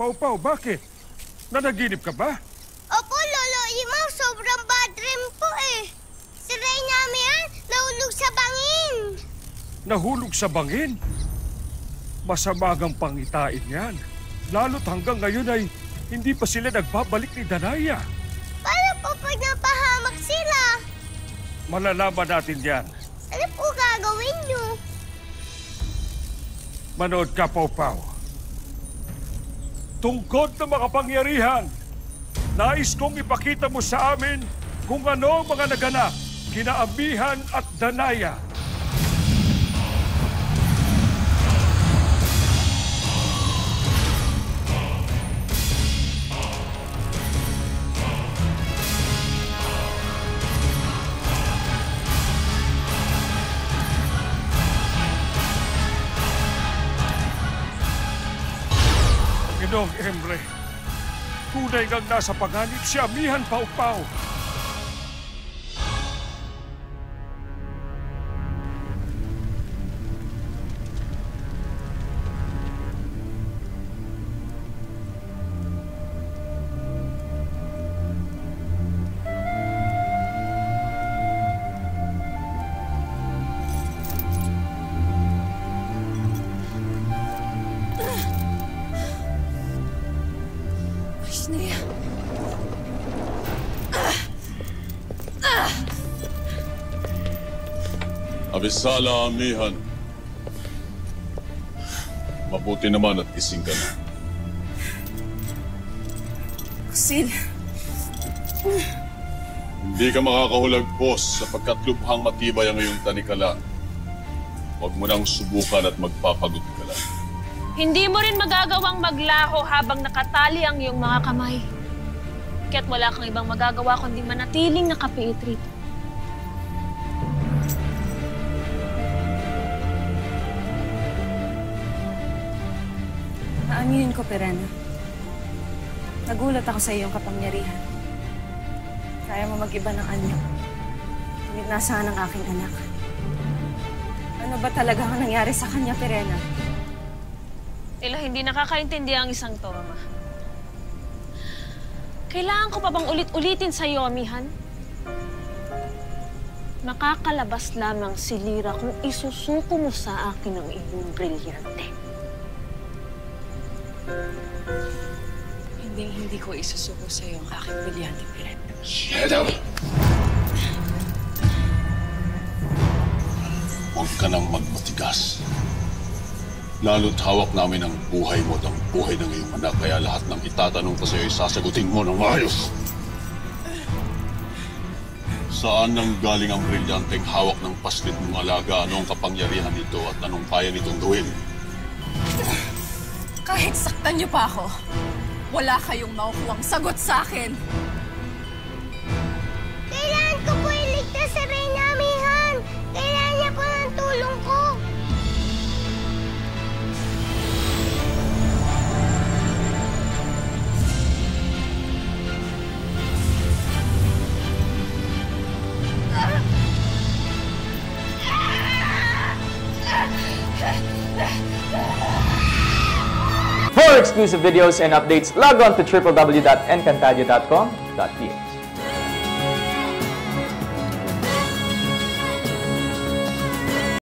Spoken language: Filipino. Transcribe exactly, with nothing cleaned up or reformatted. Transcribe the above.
Pau-Pau, bakit? Nanaginip ka ba? Opo, Lolo Imaw, sobrang bad dream po eh. Si Reyna Amihan, nahulog sa bangin. Nahulog sa bangin? Masamagang pangitain yan. Lalo't hanggang ngayon ay hindi pa sila nagbabalik ni Danaya. Paano po pag napahamak sila? Malalaman natin yan. Ano po gagawin niyo? Manood ka, Pau-Pau. Tungkod na makapangyarihan, nais kong ipakita mo sa amin kung ano ang mga naganap kina Amihan at Danaya. Panginoong Emre, tunay ngang nasa panganib si Amihan, Pau-Pau. Abisala, Amihan. Mabuti naman at gising ka na. Sil. Hindi ka makakahulagpos sapagkat lubhang matibay ang iyong tanikala. Huwag mo nang subukan at magpapagod ka lang. Hindi mo rin magagawang maglaho habang nakatali ang iyong mga kamay. Kaya't wala kang ibang magagawa kundi manatiling nakapiit rito. Naaminin ko, Perena. Nagulat ako sa iyong kapangyarihan. Kaya mo mag-iba ng anyo. Ngunit nasaan ang aking anak? Ano ba talaga ang nangyari sa kanya, Perena? Tila hindi nakakaintindi ang isang to, Ama. Kailangan ko pa bang ulit-ulitin sa iyo, Amihan? Nakakalabas lamang si Lira kung isusuko mo sa akin ang iyong brilyante. Hindi, hindi ko isusuko sa iyo ang aking brilyante, Perena. Shut Huwag ka nang magmatigas. Lalo't hawak namin ang buhay mo at ang buhay ng iyong anak, kaya lahat ng itatanong ko sa iyo ay sasagutin mo ng maayos. Saan nang galing ang brilyanteng hawak ng paslit mong alaga? Anong kapangyarihan nito at anong kaya nitong gawin? Kahit saktan niyo pa ako, wala kayong makukuhang sagot sa akin. Kailangan ko po iligtas si Reyna Amihan. Kailangan niya po ng tulong ko. For exclusive videos and updates, log on to w w w dot encantadia dot com dot p h.